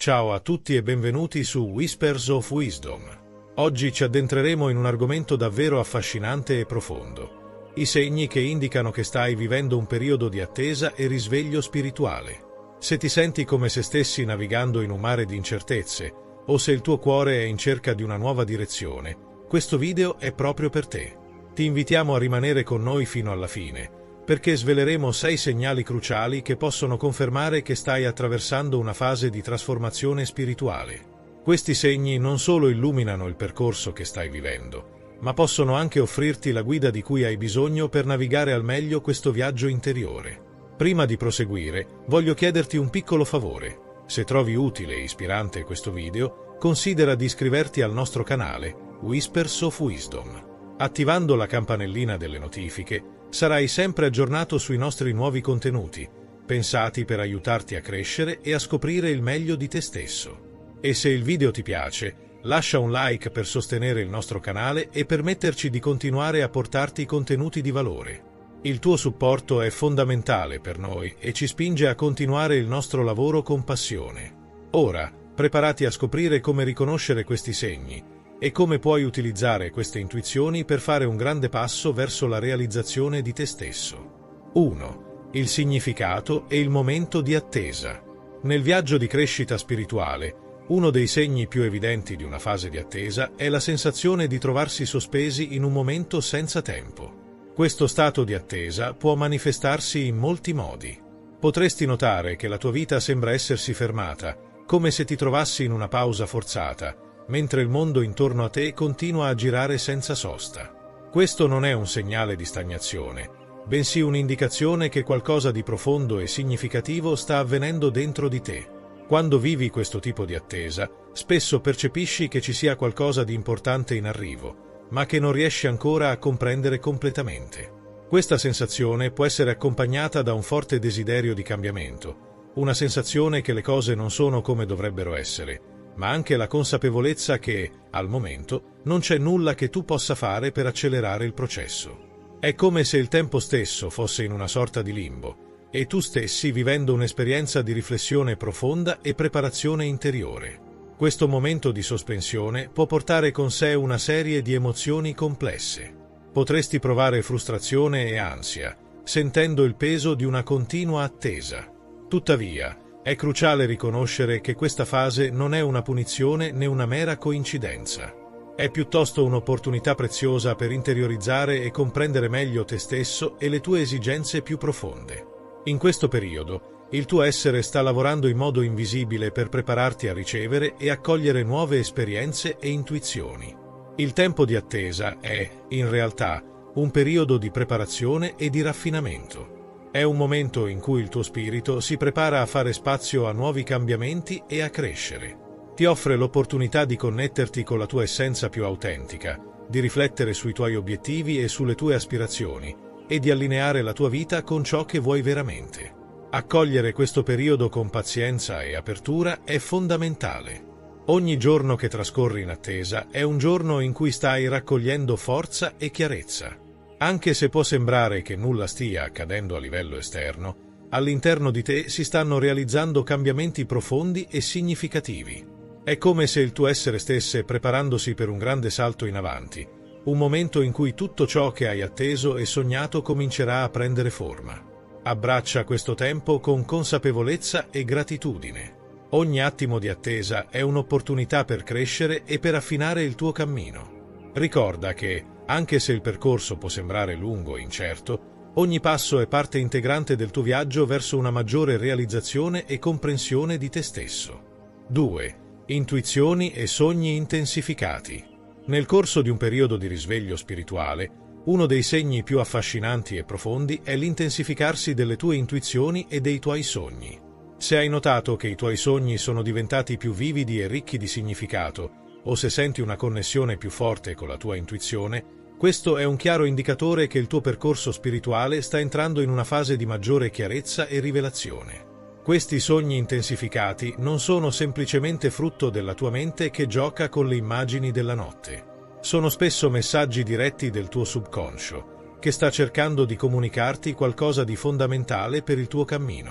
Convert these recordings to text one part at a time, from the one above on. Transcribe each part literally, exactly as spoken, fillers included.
Ciao a tutti e benvenuti su Whispers of Wisdom. Oggi ci addentreremo in un argomento davvero affascinante e profondo. I segni che indicano che stai vivendo un periodo di attesa e risveglio spirituale. Se ti senti come se stessi navigando in un mare di incertezze, o se il tuo cuore è in cerca di una nuova direzione, questo video è proprio per te. Ti invitiamo a rimanere con noi fino alla fine, perché sveleremo sei segnali cruciali che possono confermare che stai attraversando una fase di trasformazione spirituale. Questi segni non solo illuminano il percorso che stai vivendo, ma possono anche offrirti la guida di cui hai bisogno per navigare al meglio questo viaggio interiore. Prima di proseguire, voglio chiederti un piccolo favore. Se trovi utile e ispirante questo video, considera di iscriverti al nostro canale Whispers of Wisdom. Attivando la campanellina delle notifiche, sarai sempre aggiornato sui nostri nuovi contenuti, pensati per aiutarti a crescere e a scoprire il meglio di te stesso. E se il video ti piace, lascia un like per sostenere il nostro canale e permetterci di continuare a portarti contenuti di valore. Il tuo supporto è fondamentale per noi e ci spinge a continuare il nostro lavoro con passione. Ora, preparati a scoprire come riconoscere questi segni e come puoi utilizzare queste intuizioni per fare un grande passo verso la realizzazione di te stesso. uno. Il significato e il momento di attesa. Nel viaggio di crescita spirituale, uno dei segni più evidenti di una fase di attesa è la sensazione di trovarsi sospesi in un momento senza tempo. Questo stato di attesa può manifestarsi in molti modi. Potresti notare che la tua vita sembra essersi fermata, come se ti trovassi in una pausa forzata, mentre il mondo intorno a te continua a girare senza sosta. Questo non è un segnale di stagnazione, bensì un'indicazione che qualcosa di profondo e significativo sta avvenendo dentro di te. Quando vivi questo tipo di attesa, spesso percepisci che ci sia qualcosa di importante in arrivo, ma che non riesci ancora a comprendere completamente. Questa sensazione può essere accompagnata da un forte desiderio di cambiamento, una sensazione che le cose non sono come dovrebbero essere, ma anche la consapevolezza che, al momento, non c'è nulla che tu possa fare per accelerare il processo. È come se il tempo stesso fosse in una sorta di limbo, e tu stessi vivendo un'esperienza di riflessione profonda e preparazione interiore. Questo momento di sospensione può portare con sé una serie di emozioni complesse. Potresti provare frustrazione e ansia, sentendo il peso di una continua attesa. Tuttavia, è cruciale riconoscere che questa fase non è una punizione né una mera coincidenza. È piuttosto un'opportunità preziosa per interiorizzare e comprendere meglio te stesso e le tue esigenze più profonde. In questo periodo, il tuo essere sta lavorando in modo invisibile per prepararti a ricevere e accogliere nuove esperienze e intuizioni. Il tempo di attesa è, in realtà, un periodo di preparazione e di raffinamento. È un momento in cui il tuo spirito si prepara a fare spazio a nuovi cambiamenti e a crescere. Ti offre l'opportunità di connetterti con la tua essenza più autentica, di riflettere sui tuoi obiettivi e sulle tue aspirazioni, e di allineare la tua vita con ciò che vuoi veramente. Accogliere questo periodo con pazienza e apertura è fondamentale. Ogni giorno che trascorri in attesa è un giorno in cui stai raccogliendo forza e chiarezza. Anche se può sembrare che nulla stia accadendo a livello esterno, all'interno di te si stanno realizzando cambiamenti profondi e significativi. È come se il tuo essere stesse preparandosi per un grande salto in avanti, un momento in cui tutto ciò che hai atteso e sognato comincerà a prendere forma. Abbraccia questo tempo con consapevolezza e gratitudine. Ogni attimo di attesa è un'opportunità per crescere e per affinare il tuo cammino. Ricorda che, anche se il percorso può sembrare lungo e incerto, ogni passo è parte integrante del tuo viaggio verso una maggiore realizzazione e comprensione di te stesso. due. Intuizioni e sogni intensificati. Nel corso di un periodo di risveglio spirituale, uno dei segni più affascinanti e profondi è l'intensificarsi delle tue intuizioni e dei tuoi sogni. Se hai notato che i tuoi sogni sono diventati più vividi e ricchi di significato, o se senti una connessione più forte con la tua intuizione, questo è un chiaro indicatore che il tuo percorso spirituale sta entrando in una fase di maggiore chiarezza e rivelazione. Questi sogni intensificati non sono semplicemente frutto della tua mente che gioca con le immagini della notte. Sono spesso messaggi diretti del tuo subconscio, che sta cercando di comunicarti qualcosa di fondamentale per il tuo cammino.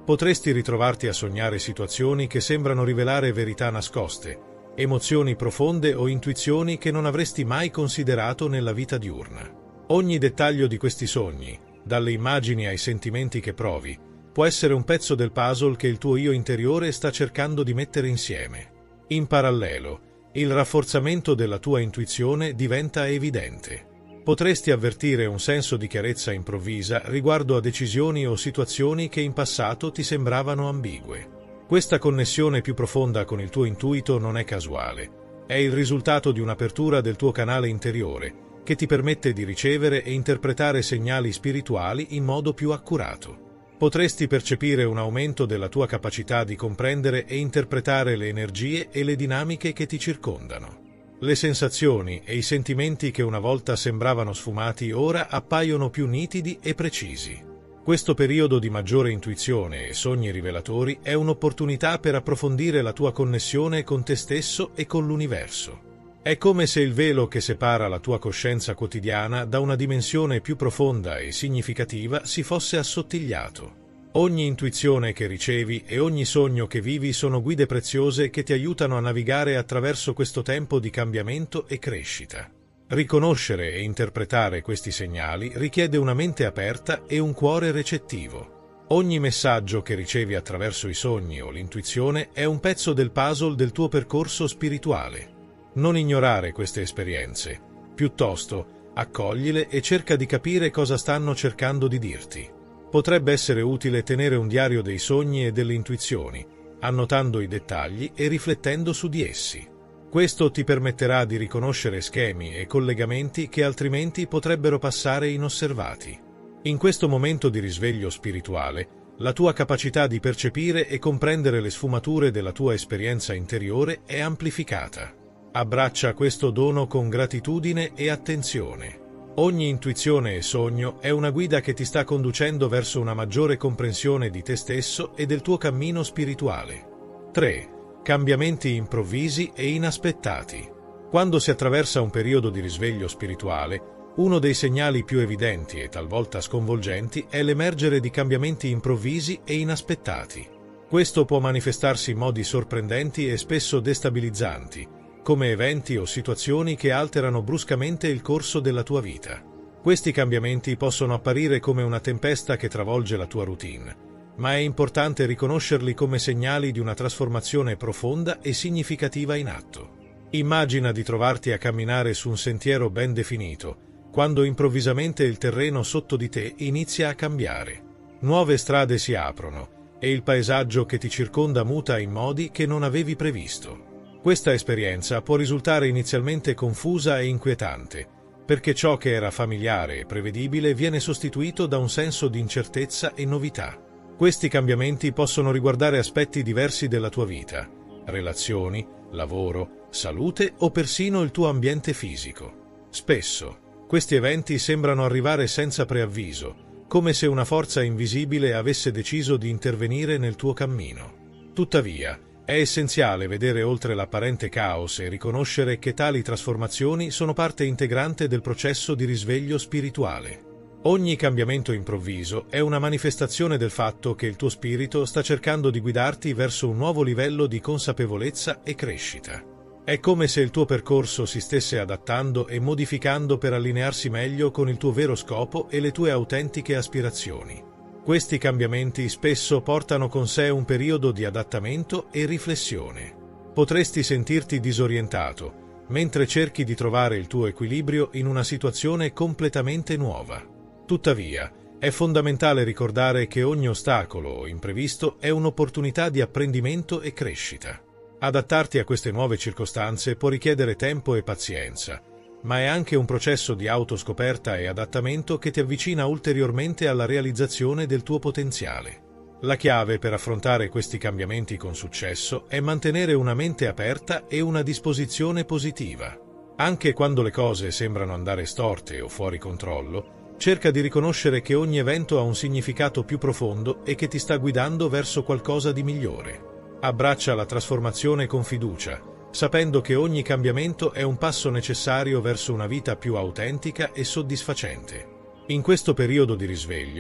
Potresti ritrovarti a sognare situazioni che sembrano rivelare verità nascoste, emozioni profonde o intuizioni che non avresti mai considerato nella vita diurna. Ogni dettaglio di questi sogni, dalle immagini ai sentimenti che provi, può essere un pezzo del puzzle che il tuo io interiore sta cercando di mettere insieme. In parallelo, il rafforzamento della tua intuizione diventa evidente. Potresti avvertire un senso di chiarezza improvvisa riguardo a decisioni o situazioni che in passato ti sembravano ambigue. Questa connessione più profonda con il tuo intuito non è casuale, è il risultato di un'apertura del tuo canale interiore che ti permette di ricevere e interpretare segnali spirituali in modo più accurato. Potresti percepire un aumento della tua capacità di comprendere e interpretare le energie e le dinamiche che ti circondano. Le sensazioni e i sentimenti che una volta sembravano sfumati ora appaiono più nitidi e precisi. Questo periodo di maggiore intuizione e sogni rivelatori è un'opportunità per approfondire la tua connessione con te stesso e con l'universo. È come se il velo che separa la tua coscienza quotidiana da una dimensione più profonda e significativa si fosse assottigliato. Ogni intuizione che ricevi e ogni sogno che vivi sono guide preziose che ti aiutano a navigare attraverso questo tempo di cambiamento e crescita. Riconoscere e interpretare questi segnali richiede una mente aperta e un cuore recettivo. Ogni messaggio che ricevi attraverso i sogni o l'intuizione è un pezzo del puzzle del tuo percorso spirituale. Non ignorare queste esperienze, piuttosto accoglile e cerca di capire cosa stanno cercando di dirti. Potrebbe essere utile tenere un diario dei sogni e delle intuizioni, annotando i dettagli e riflettendo su di essi. Questo ti permetterà di riconoscere schemi e collegamenti che altrimenti potrebbero passare inosservati. In questo momento di risveglio spirituale, la tua capacità di percepire e comprendere le sfumature della tua esperienza interiore è amplificata. Abbraccia questo dono con gratitudine e attenzione. Ogni intuizione e sogno è una guida che ti sta conducendo verso una maggiore comprensione di te stesso e del tuo cammino spirituale. tre. Cambiamenti improvvisi e inaspettati. Quando si attraversa un periodo di risveglio spirituale, uno dei segnali più evidenti e talvolta sconvolgenti è l'emergere di cambiamenti improvvisi e inaspettati. Questo può manifestarsi in modi sorprendenti e spesso destabilizzanti, come eventi o situazioni che alterano bruscamente il corso della tua vita. Questi cambiamenti possono apparire come una tempesta che travolge la tua routine, ma è importante riconoscerli come segnali di una trasformazione profonda e significativa in atto. Immagina di trovarti a camminare su un sentiero ben definito, quando improvvisamente il terreno sotto di te inizia a cambiare. Nuove strade si aprono e il paesaggio che ti circonda muta in modi che non avevi previsto. Questa esperienza può risultare inizialmente confusa e inquietante, perché ciò che era familiare e prevedibile viene sostituito da un senso di incertezza e novità. Questi cambiamenti possono riguardare aspetti diversi della tua vita, relazioni, lavoro, salute o persino il tuo ambiente fisico. Spesso, questi eventi sembrano arrivare senza preavviso, come se una forza invisibile avesse deciso di intervenire nel tuo cammino. Tuttavia, è essenziale vedere oltre l'apparente caos e riconoscere che tali trasformazioni sono parte integrante del processo di risveglio spirituale. Ogni cambiamento improvviso è una manifestazione del fatto che il tuo spirito sta cercando di guidarti verso un nuovo livello di consapevolezza e crescita. È come se il tuo percorso si stesse adattando e modificando per allinearsi meglio con il tuo vero scopo e le tue autentiche aspirazioni. Questi cambiamenti spesso portano con sé un periodo di adattamento e riflessione. Potresti sentirti disorientato, mentre cerchi di trovare il tuo equilibrio in una situazione completamente nuova. Tuttavia, è fondamentale ricordare che ogni ostacolo o imprevisto è un'opportunità di apprendimento e crescita. Adattarti a queste nuove circostanze può richiedere tempo e pazienza, ma è anche un processo di autoscoperta e adattamento che ti avvicina ulteriormente alla realizzazione del tuo potenziale. La chiave per affrontare questi cambiamenti con successo è mantenere una mente aperta e una disposizione positiva. Anche quando le cose sembrano andare storte o fuori controllo, cerca di riconoscere che ogni evento ha un significato più profondo e che ti sta guidando verso qualcosa di migliore. Abbraccia la trasformazione con fiducia, sapendo che ogni cambiamento è un passo necessario verso una vita più autentica e soddisfacente. In questo periodo di risveglio,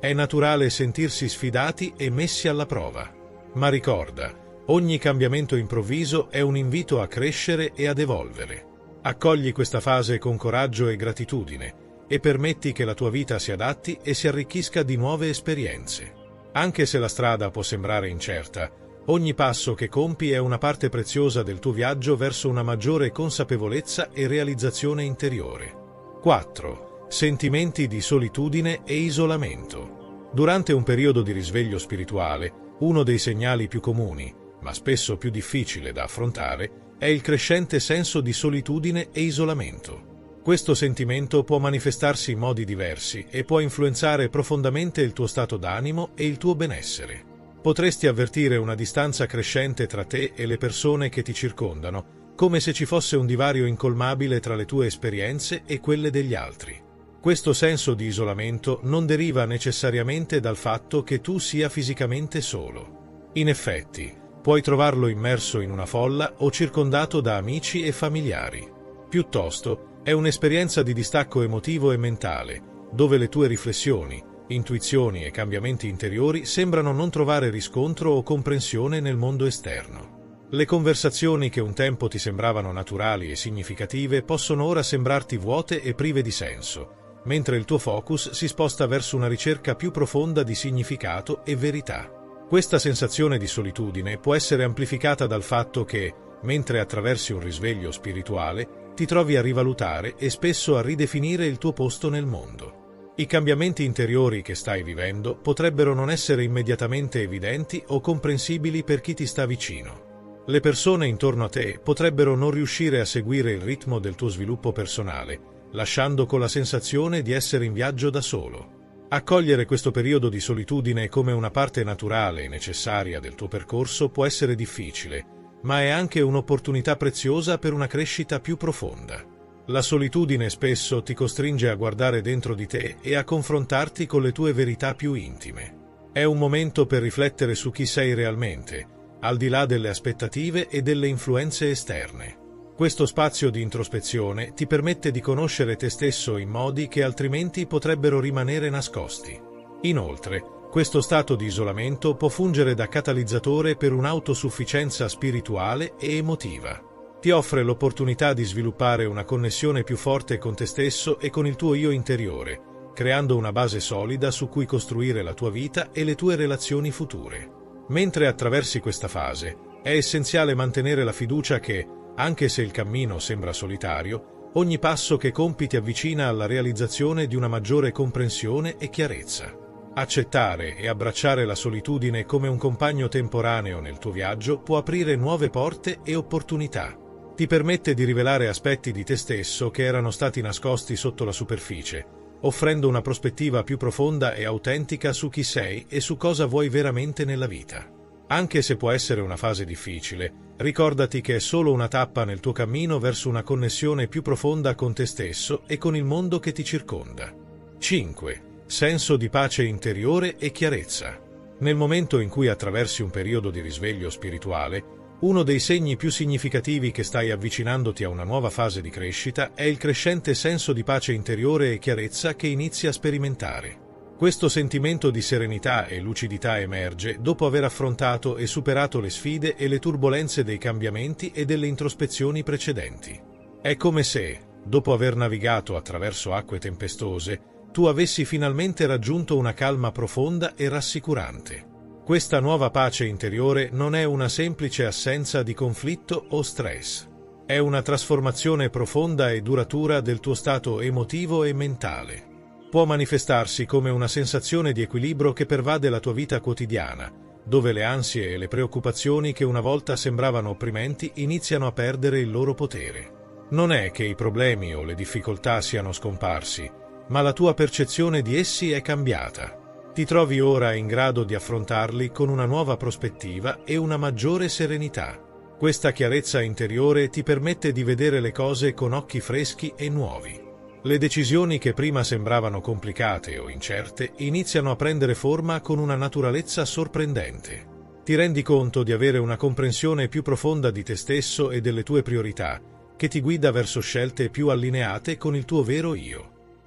È naturale sentirsi sfidati e messi alla prova. Ma ricorda, ogni cambiamento improvviso è un invito a crescere e ad evolvere. Accogli questa fase con coraggio e gratitudine e permetti che la tua vita si adatti e si arricchisca di nuove esperienze. Anche se la strada può sembrare incerta, ogni passo che compi è una parte preziosa del tuo viaggio verso una maggiore consapevolezza e realizzazione interiore. quattro. Sentimenti di solitudine e isolamento. Durante un periodo di risveglio spirituale, uno dei segnali più comuni, ma spesso più difficile da affrontare, è il crescente senso di solitudine e isolamento. Questo sentimento può manifestarsi in modi diversi e può influenzare profondamente il tuo stato d'animo e il tuo benessere. Potresti avvertire una distanza crescente tra te e le persone che ti circondano, come se ci fosse un divario incolmabile tra le tue esperienze e quelle degli altri. Questo senso di isolamento non deriva necessariamente dal fatto che tu sia fisicamente solo. In effetti, puoi trovarlo immerso in una folla o circondato da amici e familiari. Piuttosto, è un'esperienza di distacco emotivo e mentale, dove le tue riflessioni, intuizioni e cambiamenti interiori sembrano non trovare riscontro o comprensione nel mondo esterno. Le conversazioni che un tempo ti sembravano naturali e significative possono ora sembrarti vuote e prive di senso, mentre il tuo focus si sposta verso una ricerca più profonda di significato e verità. Questa sensazione di solitudine può essere amplificata dal fatto che, mentre attraversi un risveglio spirituale, ti trovi a rivalutare e spesso a ridefinire il tuo posto nel mondo. I cambiamenti interiori che stai vivendo potrebbero non essere immediatamente evidenti o comprensibili per chi ti sta vicino. Le persone intorno a te potrebbero non riuscire a seguire il ritmo del tuo sviluppo personale, lasciando con la sensazione di essere in viaggio da solo. Accogliere questo periodo di solitudine come una parte naturale e necessaria del tuo percorso può essere difficile, ma è anche un'opportunità preziosa per una crescita più profonda. La solitudine spesso ti costringe a guardare dentro di te e a confrontarti con le tue verità più intime. È un momento per riflettere su chi sei realmente, al di là delle aspettative e delle influenze esterne. Questo spazio di introspezione ti permette di conoscere te stesso in modi che altrimenti potrebbero rimanere nascosti. Inoltre, questo stato di isolamento può fungere da catalizzatore per un'autosufficienza spirituale e emotiva. Ti offre l'opportunità di sviluppare una connessione più forte con te stesso e con il tuo io interiore, creando una base solida su cui costruire la tua vita e le tue relazioni future. Mentre attraversi questa fase, è essenziale mantenere la fiducia che, anche se il cammino sembra solitario, ogni passo che compi ti avvicina alla realizzazione di una maggiore comprensione e chiarezza. Accettare e abbracciare la solitudine come un compagno temporaneo nel tuo viaggio può aprire nuove porte e opportunità. Ti permette di rivelare aspetti di te stesso che erano stati nascosti sotto la superficie, offrendo una prospettiva più profonda e autentica su chi sei e su cosa vuoi veramente nella vita. Anche se può essere una fase difficile, ricordati che è solo una tappa nel tuo cammino verso una connessione più profonda con te stesso e con il mondo che ti circonda. cinque. Senso di pace interiore e chiarezza. Nel momento in cui attraversi un periodo di risveglio spirituale, uno dei segni più significativi che stai avvicinandoti a una nuova fase di crescita è il crescente senso di pace interiore e chiarezza che inizi a sperimentare. Questo sentimento di serenità e lucidità emerge dopo aver affrontato e superato le sfide e le turbolenze dei cambiamenti e delle introspezioni precedenti. È come se, dopo aver navigato attraverso acque tempestose, tu avessi finalmente raggiunto una calma profonda e rassicurante. Questa nuova pace interiore non è una semplice assenza di conflitto o stress. È una trasformazione profonda e duratura del tuo stato emotivo e mentale. Può manifestarsi come una sensazione di equilibrio che pervade la tua vita quotidiana, dove le ansie e le preoccupazioni che una volta sembravano opprimenti iniziano a perdere il loro potere. Non è che i problemi o le difficoltà siano scomparsi, ma la tua percezione di essi è cambiata. Ti trovi ora in grado di affrontarli con una nuova prospettiva e una maggiore serenità. Questa chiarezza interiore ti permette di vedere le cose con occhi freschi e nuovi. Le decisioni che prima sembravano complicate o incerte iniziano a prendere forma con una naturalezza sorprendente. Ti rendi conto di avere una comprensione più profonda di te stesso e delle tue priorità, che ti guida verso scelte più allineate con il tuo vero io.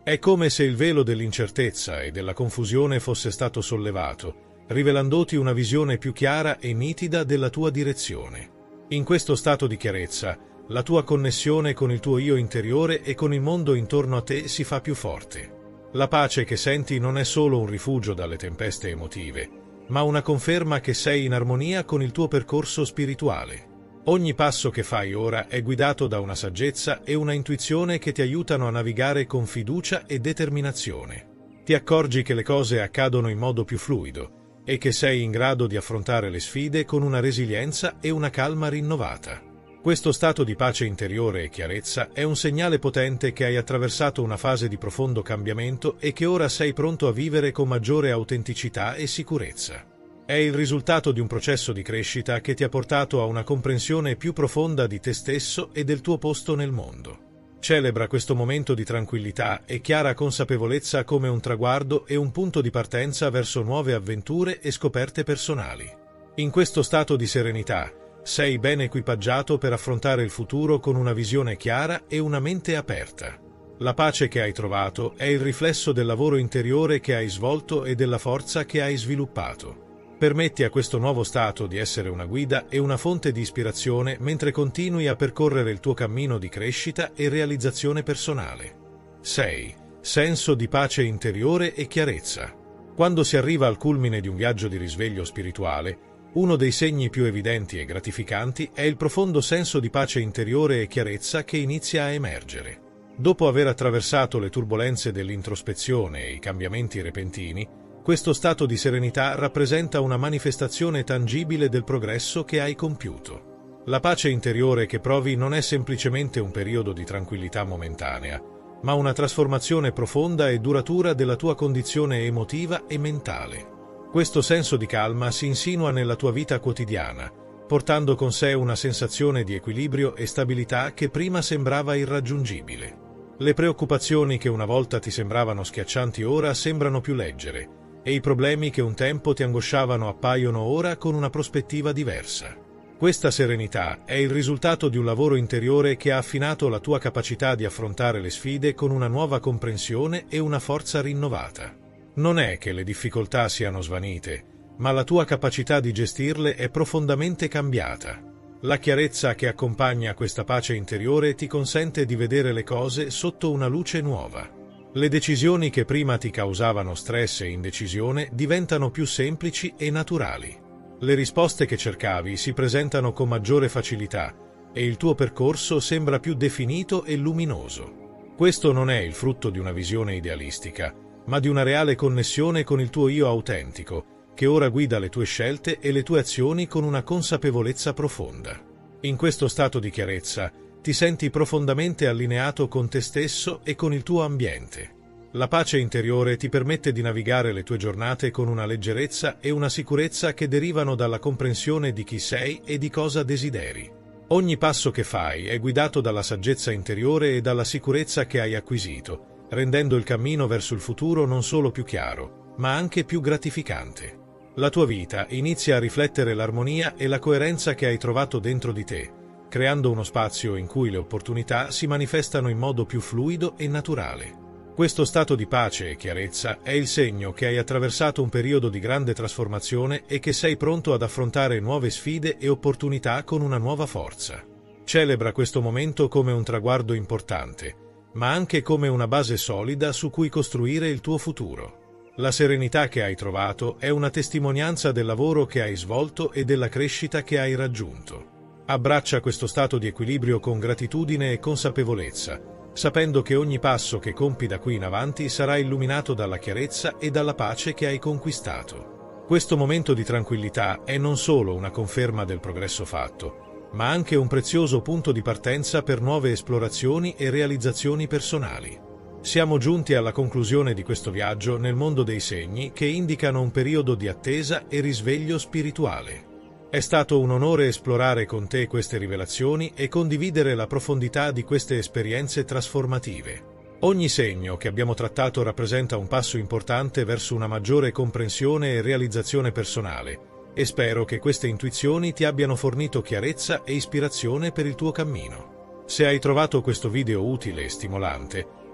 È come se il velo dell'incertezza e della confusione fosse stato sollevato, rivelandoti una visione più chiara e nitida della tua direzione. In questo stato di chiarezza, la tua connessione con il tuo io interiore e con il mondo intorno a te si fa più forte. La pace che senti non è solo un rifugio dalle tempeste emotive, ma una conferma che sei in armonia con il tuo percorso spirituale. Ogni passo che fai ora è guidato da una saggezza e una intuizione che ti aiutano a navigare con fiducia e determinazione. Ti accorgi che le cose accadono in modo più fluido e che sei in grado di affrontare le sfide con una resilienza e una calma rinnovata. Questo stato di pace interiore e chiarezza è un segnale potente che hai attraversato una fase di profondo cambiamento e che ora sei pronto a vivere con maggiore autenticità e sicurezza. È il risultato di un processo di crescita che ti ha portato a una comprensione più profonda di te stesso e del tuo posto nel mondo. Celebra questo momento di tranquillità e chiara consapevolezza come un traguardo e un punto di partenza verso nuove avventure e scoperte personali. In questo stato di serenità, sei ben equipaggiato per affrontare il futuro con una visione chiara e una mente aperta. La pace che hai trovato è il riflesso del lavoro interiore che hai svolto e della forza che hai sviluppato. Permetti a questo nuovo stato di essere una guida e una fonte di ispirazione mentre continui a percorrere il tuo cammino di crescita e realizzazione personale. sei. Senso di pace interiore e chiarezza. Quando si arriva al culmine di un viaggio di risveglio spirituale, uno dei segni più evidenti e gratificanti è il profondo senso di pace interiore e chiarezza che inizia a emergere. Dopo aver attraversato le turbolenze dell'introspezione e i cambiamenti repentini, questo stato di serenità rappresenta una manifestazione tangibile del progresso che hai compiuto. La pace interiore che provi non è semplicemente un periodo di tranquillità momentanea, ma una trasformazione profonda e duratura della tua condizione emotiva e mentale. Questo senso di calma si insinua nella tua vita quotidiana, portando con sé una sensazione di equilibrio e stabilità che prima sembrava irraggiungibile. Le preoccupazioni che una volta ti sembravano schiaccianti ora sembrano più leggere, e i problemi che un tempo ti angosciavano appaiono ora con una prospettiva diversa. Questa serenità è il risultato di un lavoro interiore che ha affinato la tua capacità di affrontare le sfide con una nuova comprensione e una forza rinnovata. Non è che le difficoltà siano svanite, ma la tua capacità di gestirle è profondamente cambiata. La chiarezza che accompagna questa pace interiore ti consente di vedere le cose sotto una luce nuova. Le decisioni che prima ti causavano stress e indecisione diventano più semplici e naturali. Le risposte che cercavi si presentano con maggiore facilità e il tuo percorso sembra più definito e luminoso. Questo non è il frutto di una visione idealistica, ma di una reale connessione con il tuo io autentico, che ora guida le tue scelte e le tue azioni con una consapevolezza profonda. In questo stato di chiarezza, ti senti profondamente allineato con te stesso e con il tuo ambiente. La pace interiore ti permette di navigare le tue giornate con una leggerezza e una sicurezza che derivano dalla comprensione di chi sei e di cosa desideri. Ogni passo che fai è guidato dalla saggezza interiore e dalla sicurezza che hai acquisito, rendendo il cammino verso il futuro non solo più chiaro, ma anche più gratificante. La tua vita inizia a riflettere l'armonia e la coerenza che hai trovato dentro di te, creando uno spazio in cui le opportunità si manifestano in modo più fluido e naturale. Questo stato di pace e chiarezza è il segno che hai attraversato un periodo di grande trasformazione e che sei pronto ad affrontare nuove sfide e opportunità con una nuova forza. Celebra questo momento come un traguardo importante, ma anche come una base solida su cui costruire il tuo futuro. La serenità che hai trovato è una testimonianza del lavoro che hai svolto e della crescita che hai raggiunto. Abbraccia questo stato di equilibrio con gratitudine e consapevolezza, sapendo che ogni passo che compi da qui in avanti sarà illuminato dalla chiarezza e dalla pace che hai conquistato. Questo momento di tranquillità è non solo una conferma del progresso fatto, ma anche un prezioso punto di partenza per nuove esplorazioni e realizzazioni personali. Siamo giunti alla conclusione di questo viaggio nel mondo dei segni che indicano un periodo di attesa e risveglio spirituale. È stato un onore esplorare con te queste rivelazioni e condividere la profondità di queste esperienze trasformative. Ogni segno che abbiamo trattato rappresenta un passo importante verso una maggiore comprensione e realizzazione personale, e spero che queste intuizioni ti abbiano fornito chiarezza e ispirazione per il tuo cammino. Se hai trovato questo video utile e stimolante,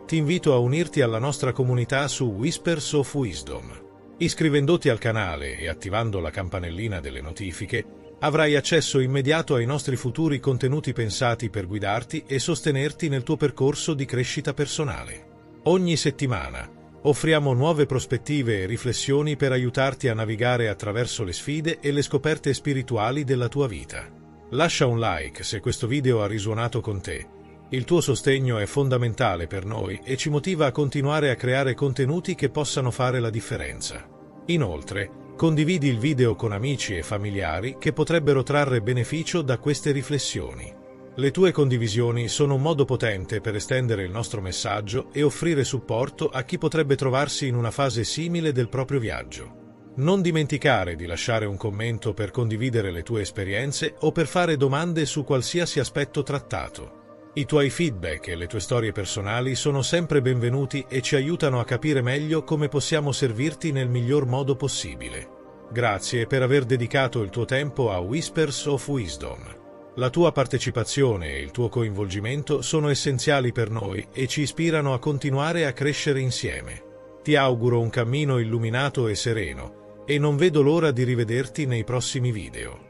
ti invito a unirti alla nostra comunità su Whispers of Wisdom. Iscrivendoti al canale e attivando la campanellina delle notifiche, avrai accesso immediato ai nostri futuri contenuti pensati per guidarti e sostenerti nel tuo percorso di crescita personale. Ogni settimana offriamo nuove prospettive e riflessioni per aiutarti a navigare attraverso le sfide e le scoperte spirituali della tua vita. Lascia un like se questo video ha risuonato con te. Il tuo sostegno è fondamentale per noi e ci motiva a continuare a creare contenuti che possano fare la differenza. Inoltre, condividi il video con amici e familiari che potrebbero trarre beneficio da queste riflessioni. Le tue condivisioni sono un modo potente per estendere il nostro messaggio e offrire supporto a chi potrebbe trovarsi in una fase simile del proprio viaggio. Non dimenticare di lasciare un commento per condividere le tue esperienze o per fare domande su qualsiasi aspetto trattato. I tuoi feedback e le tue storie personali sono sempre benvenuti e ci aiutano a capire meglio come possiamo servirti nel miglior modo possibile. Grazie per aver dedicato il tuo tempo a Whispers of Wisdom. La tua partecipazione e il tuo coinvolgimento sono essenziali per noi e ci ispirano a continuare a crescere insieme. Ti auguro un cammino illuminato e sereno e non vedo l'ora di rivederti nei prossimi video.